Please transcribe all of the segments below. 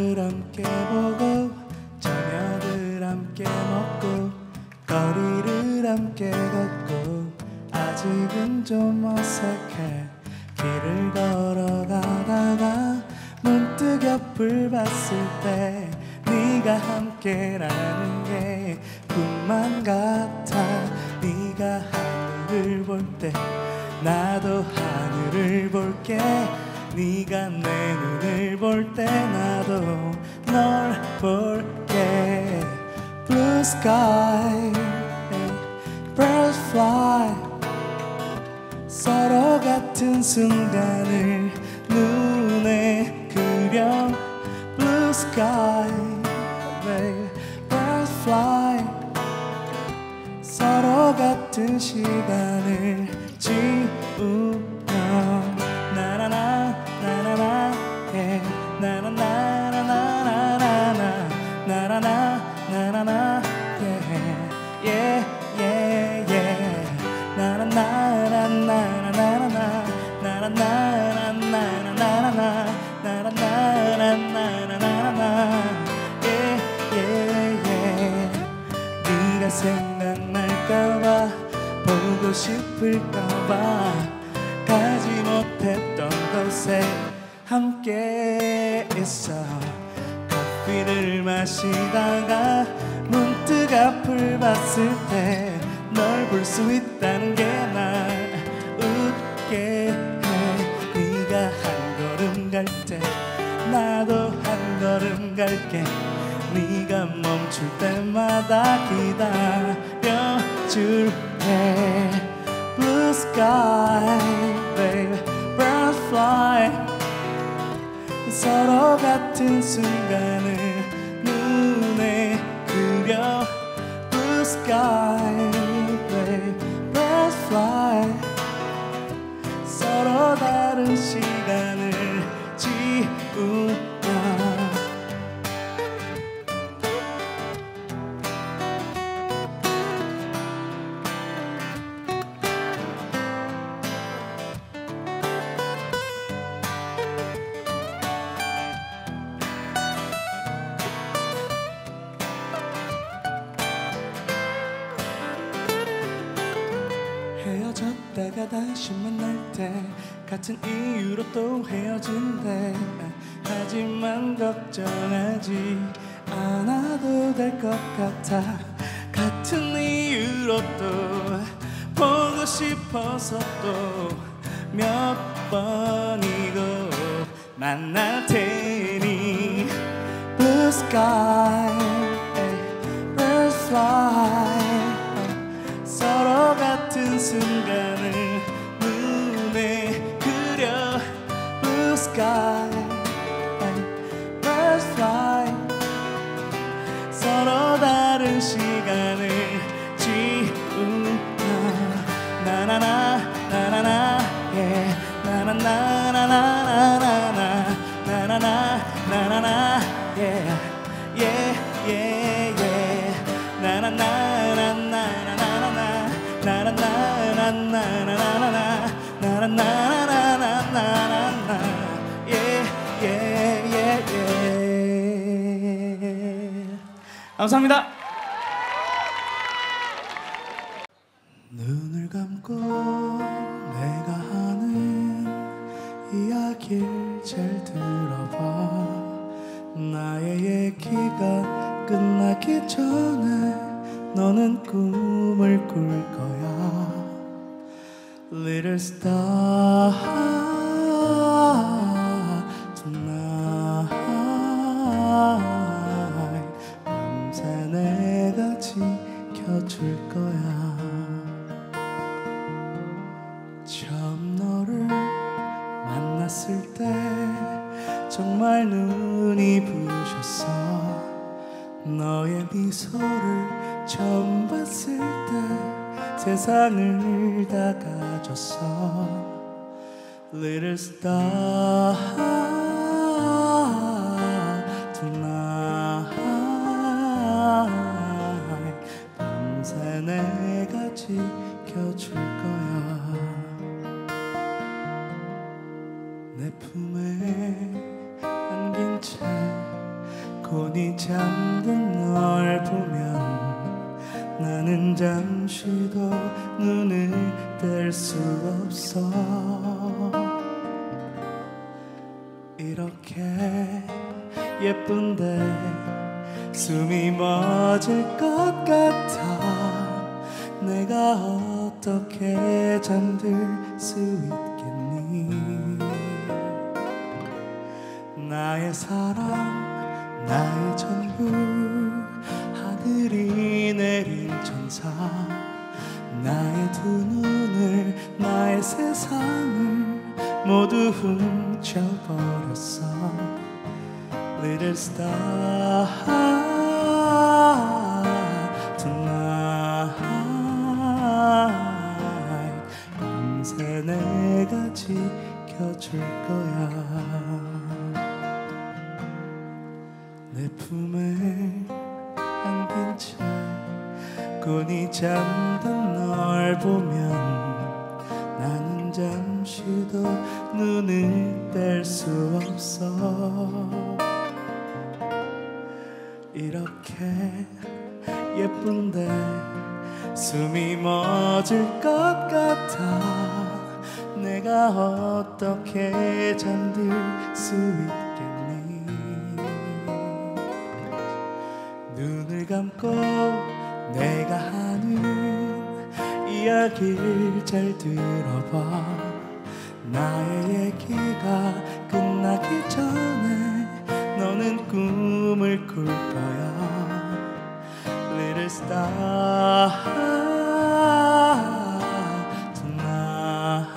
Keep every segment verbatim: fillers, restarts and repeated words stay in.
하늘을 함께 보고 저녁을 함께 먹고 거리를 함께 걷고 아직은 좀 어색해. 길을 걸어가다가 문득 옆을 봤을 때 네가 함께라는 게 꿈만 같아. 네가 하늘을 볼 때 나도 하늘을 볼게. 네가 내 눈을 볼 때 나도 널 볼게. Blue sky, birds fly. 서로 같은 순간을 눈에 그려. Blue sky, birds fly. 서로 같은 시간을 지우며 나나나 나나나 예 나나나나나나나 나나나 나나나 예예예예 나나나나나나나나 나나나나나나나나 나나나나나나나나 예예예 네가 생각날까봐 보고 싶을까봐 가지 못했던 곳에 함께 있어. 커피를 마시다가 문득 앞을 봤을 때 널 볼 수 있다는 게 날 웃게 해. 네가 한 걸음 갈 때 나도 한 걸음 갈게. 네가 멈출 때마다 기다려줄게. Blue sky, baby, birds fly. 서로 같은 순간을 눈에 그려. Blue sky, baby, birds fly. 서로 다른 시간을 지우며 헤어졌다가 다시 만날 때 같은 이유로 또 헤어진대. 하지만 걱정하지 않아도 될 것 같아. 같은 이유로 또 보고 싶어서 또 몇 번이고 만날 테니. Blue sky, birds fly. 서로 같은 순간을 눈에 그려. Blue sky, birds fly. 서로 다른 시간을 지우며 나나나 나나나 예 나나나나나나나 나나나 나나나 예 예 예 예 나나나나나나나나 나나나나나나나나 나나나나나나나나 예예예예. 감사합니다. 눈을 감고 내가 하는 이야기를 잘 들어봐. 나의 얘기가 끝나기 전에 너는 꿈을 꿀 거야. Little star tonight. 밤새 내가 지켜줄 거야. 처음 너를 만났을 때 정말 눈이 부셨어. 너의 미소를 처음 봤을 때 세상을 다 가졌어. Little star tonight. 밤새 내가 지켜줄 거야. 내 품에 안긴 채 곤히 잠든 널 보면 나는 잠시도 눈을 뗄 수 없어. 이렇게 예쁜데 숨이 멎을 것 같아. 내가 어떻게 잠들 수 있겠니. 나의 사랑 나의 전부 하늘이 내린 천사. 나의 두 눈을 나의 세상을 모두 훔쳐버렸어. Little star tonight. 밤새 내가 지켜줄 거야. 내 품에 안긴 채 곤히 잠든 널 보면 나는 잠시도 눈을 뗄 수 없어. 이렇게 예쁜데 숨이 멎을 것 같아. 내가 어떻게 잠들 수 있겠니. 눈을 감고 내가 하는 이야기를 잘 들어봐. 나의 얘기가 끝나기 전에 너는 꿈을 꿀 거야. Little star tonight.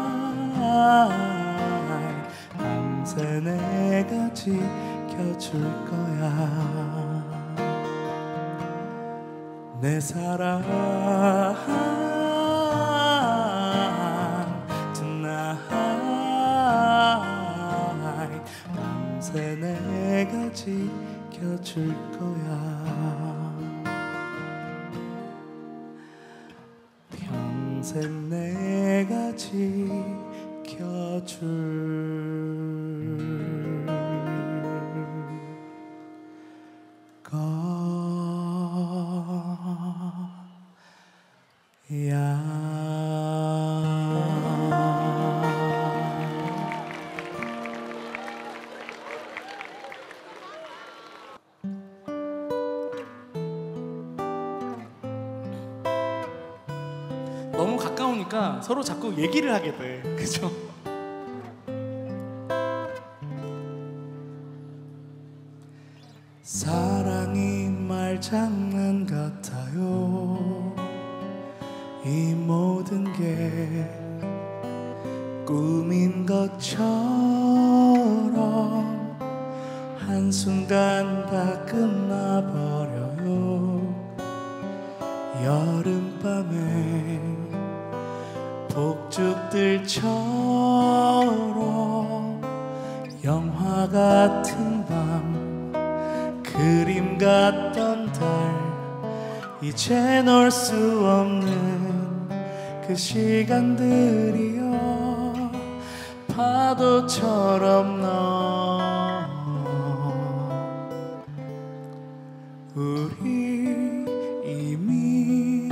밤새 내가 지켜줄 거야. 내 사랑 tonight. 밤새 내가 지켜줄 거야. 평생 내가 지켜줄 거야. 너무 가까우니까 서로 자꾸 얘기를 하게 돼. 그죠? 사랑이 말장난 같아요. 이 모든 게 꿈인 것처럼 한순간 다 끝나버려요. 여름밤에 폭죽들처럼 영화 같은 밤 그림 같던 달 이제 놓을 수 없는 그 시간들이여 파도처럼 너 우리 이미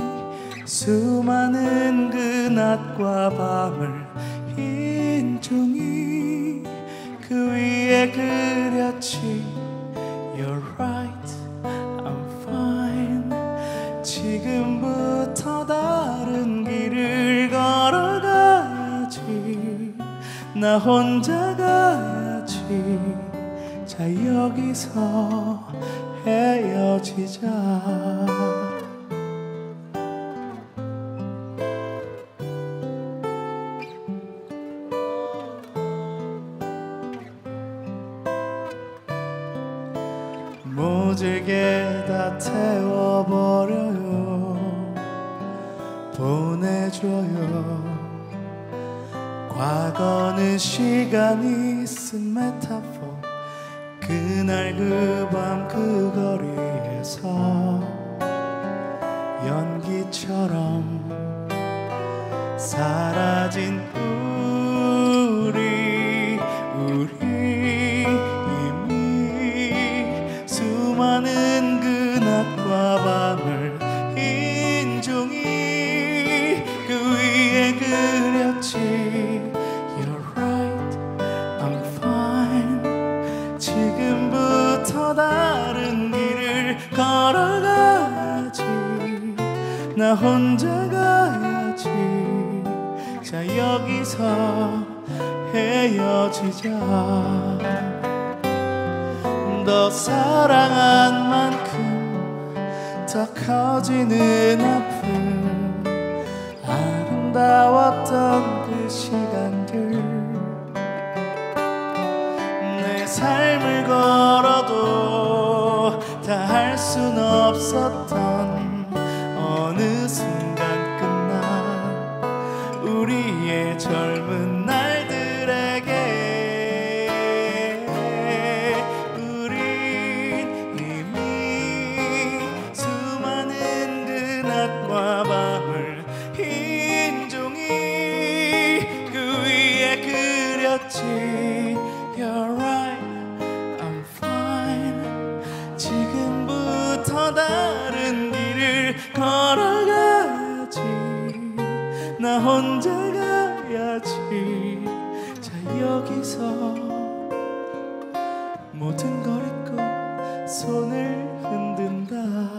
수많은 그 낮과 밤을 흰 종이 그 위에 그렸지. You're right, I'm fine. 지금부터 다른 길을 걸어가야지. 나 혼자 가야지. 자 여기서 헤어지자. 모질게 다 태워버려요. 보내줘요. 과거는 시간이 쓴 메타포. 그날 그 밤 그 거리에서 연기처럼 사라진 우리 우리 이미 나 혼자 가야지. 자 여기서 헤어지자. 너 사랑한 만큼 더 커지는 아픔. 아름다웠던 그 시간들 내 삶을 걸어도 다 할 순 없었던 어느 순간 끝난 우리의 젊은 날들에게 우린 이미 수많은 그 낮과 밤을 흰 종이 그 위에 그렸지. You're right, I'm fine. 지금부터 다른 길을 걸어가야지. 나 혼자 가야지. 자 여기서 모든 걸 잊고 손을 흔든다.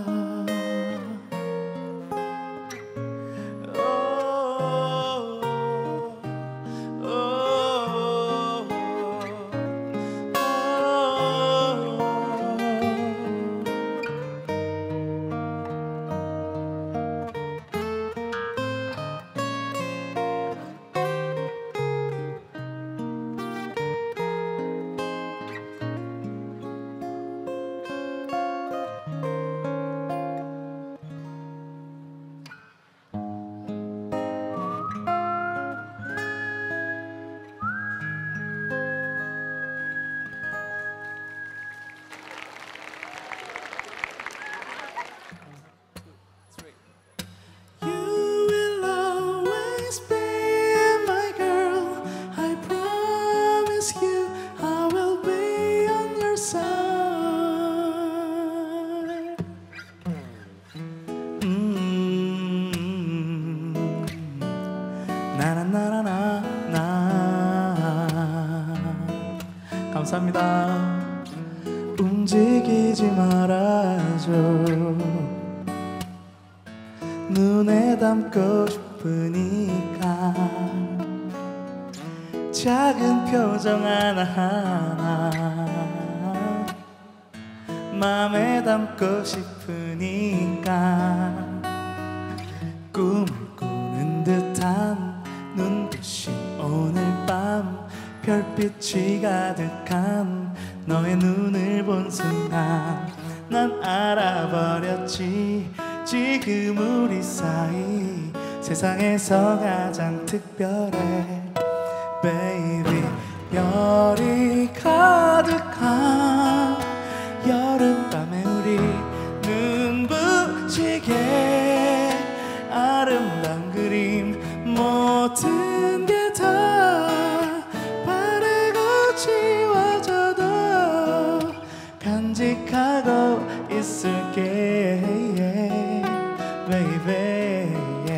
나나나나나. 감사합니다. 움직이지 말아줘. 눈에 담고 싶으니까 작은 표정 하나하나 맘에 담고 싶으니까 꿈을 꾸는 듯한 눈부신 오늘 밤 별빛이 가득한 너의 눈을 본 순간 난 알아버렸지. 지금 우리 사이 세상에서 가장 특별해 Baby. 별이 가득한 여름밤에 우리 눈부시게 아름다운 그림 모든 게 다 바래고 지워져도 간직하고 있을게 Baby.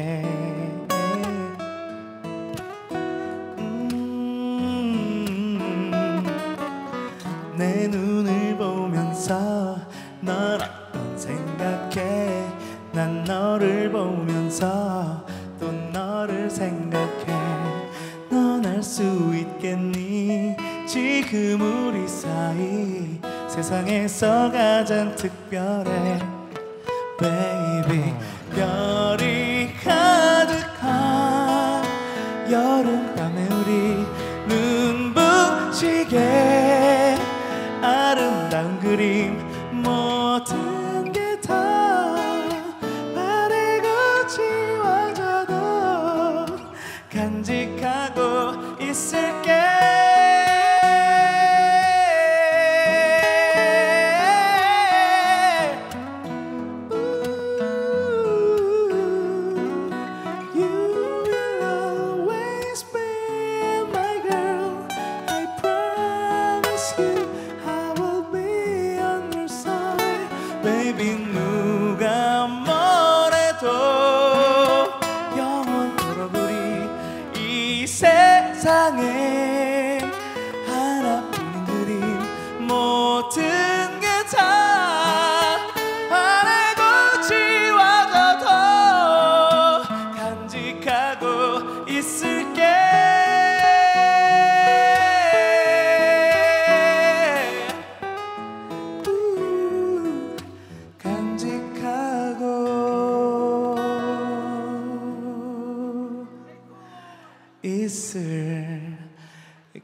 음, 내 눈을 보면서 널 어떤 생각해. 난 너를 보면서 또 너를 생각해. 넌 알 수 있겠니 지금 우리 사이 세상에서 가장 특별해 Baby. 별이 가득한 여름밤에 우리 눈부시게 아름다운 그림 모든 게 다 바래고 지워져도 간직하고 있을게. 우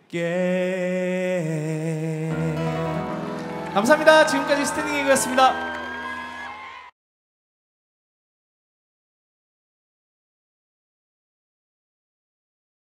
감사합니다. 지금까지 스탠딩 에그였습니다.